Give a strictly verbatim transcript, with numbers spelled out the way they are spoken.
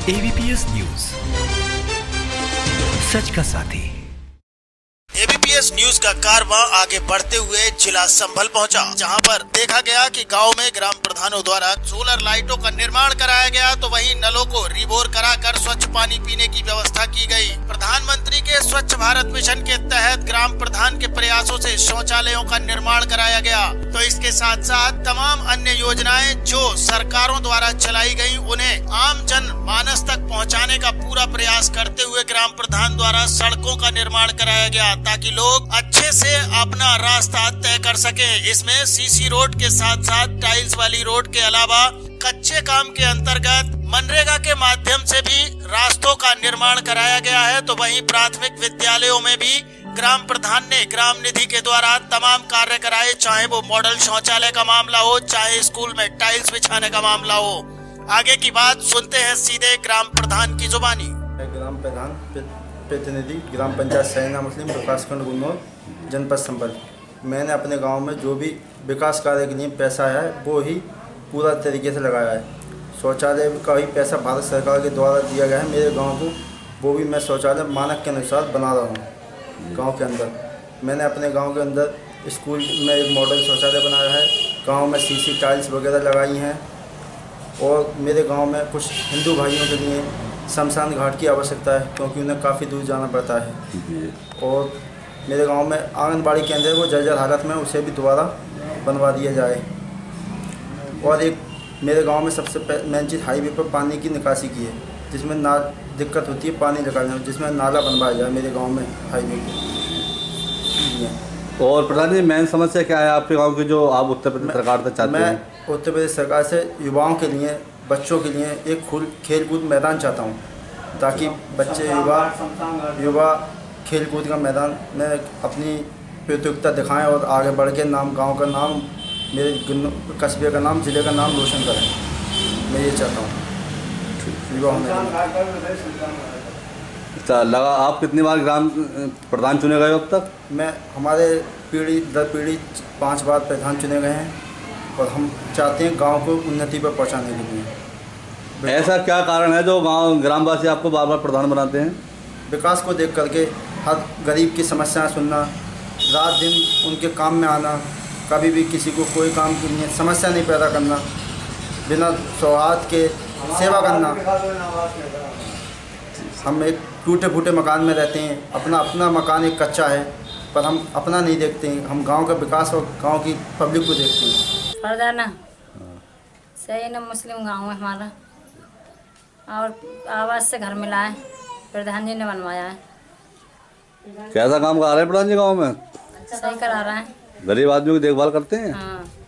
ABPS news, सच का साथी। ABPS news का कारवां आगे बढ़ते हुए जिला संभल पहुंचा, जहां पर देखा गया कि गांव में ग्राम प्रधानों द्वारा सोलर लाइटों का निर्माण कराया गया, तो वहीं नलों को रिबोर कराकर स्वच्छ पानी पीने की व्यवस्था की गई। प्रधानमंत्री के स्वच्छ भारत मिशन के तहत ग्राम प्रधान के प्रयासों से शौचालयों का निर्माण कराया गया। तो इसके साथ साथ तमाम अन्य योजनाएं जो सरकारों द्वारा चलाई गयी, उन्हें आम जन मानस तक पहुँचाने का पूरा प्रयास करते हुए ग्राम प्रधान द्वारा सड़कों का निर्माण कराया गया, ताकि लोग अच्छे से अपना रास्ता तय कर सके। इसमें सीसी रोड के साथ साथ टाइल्स वाली रोड के अलावा कच्चे काम के अंतर्गत मनरेगा के माध्यम से भी रास्तों का निर्माण कराया गया है। तो वहीं प्राथमिक विद्यालयों में भी ग्राम प्रधान ने ग्राम निधि के द्वारा तमाम कार्य कराए, चाहे वो मॉडल शौचालय का मामला हो, चाहे स्कूल में टाइल्स बिछाने का मामला हो। आगे की बात सुनते हैं सीधे ग्राम प्रधान की जुबानी। ग्राम प्रधान प्रतिनिधि ग्राम पंचायत सैना मुस्लिम विकास खंड गुन्नौर, जनपद संभल। मैंने अपने गांव में जो भी विकास कार्य के लिए पैसा है वो ही पूरा तरीके से लगाया है। शौचालय का भी पैसा भारत सरकार के द्वारा दिया गया है मेरे गांव को, वो भी मैं शौचालय मानक के अनुसार बना रहा हूं। गांव के अंदर मैंने अपने गांव के अंदर स्कूल में एक मॉडल शौचालय बनाया है, गाँव में सीसी टाइल्स वगैरह लगाई हैं, और मेरे गाँव में कुछ हिंदू भाइयों के लिए शमशान घाट की आवश्यकता है, क्योंकि उन्हें काफ़ी दूर जाना पड़ता है। और मेरे गांव में आंगनबाड़ी केंद्र है, वो जर्जर हालत में, उसे भी दोबारा बनवा दिया जाए। और एक मेरे गांव में सबसे मेन चीज़ हाईवे पर पानी की निकासी की है, जिसमें ना दिक्कत होती है पानी निकालने में, जिसमें नाला बनवाया जाए मेरे गाँव में हाईवे पे। और प्रधान जी, मेन समस्या क्या है आपके गाँव की जो आप उत्तर प्रदेश सरकार से चाहते हैं? मैं उत्तर प्रदेश सरकार से युवाओं के लिए, बच्चों के लिए एक खुल खेल कूद मैदान चाहता हूँ, ताकि बच्चे युवा युवा खेल कूद का मैदान में अपनी प्रतियोगिता दिखाएं और आगे बढ़ के नाम, गांव का नाम, मेरे कस्बे का नाम, ज़िले का नाम रोशन करें। मैं ये चाहता हूँ युवा होने। अच्छा लगा, आप कितनी बार ग्राम प्रधान चुने गए अब तक? मैं हमारे पीढ़ी दर पीढ़ी पाँच बार प्रधान चुने गए हैं, और हम चाहते हैं गांव को उन्नति पर पहुंचाने के लिए। ऐसा क्या कारण है जो गांव ग्रामवासी आपको बार बार प्रधान बनाते हैं? विकास को देख करके हर गरीब की समस्याएं सुनना, रात दिन उनके काम में आना, कभी भी किसी को कोई काम की नहीं समस्या नहीं पैदा करना, बिना सौहार्द के सेवा करना। हम एक टूटे फूटे मकान में रहते हैं, अपना अपना मकान एक कच्चा है, पर हम अपना नहीं देखते हैं, हम गांव का विकास और गांव की पब्लिक को देखते हैं। फरदाना सही ना, मुस्लिम गांव है हमारा, और आवास से घर मिला है, प्रधान जी ने बनवाया है। कैसा काम करा रहे हैं प्रधान जी गाँव में? सही करा रहा है, गरीब आदमियों की देखभाल करते हैं। हाँ।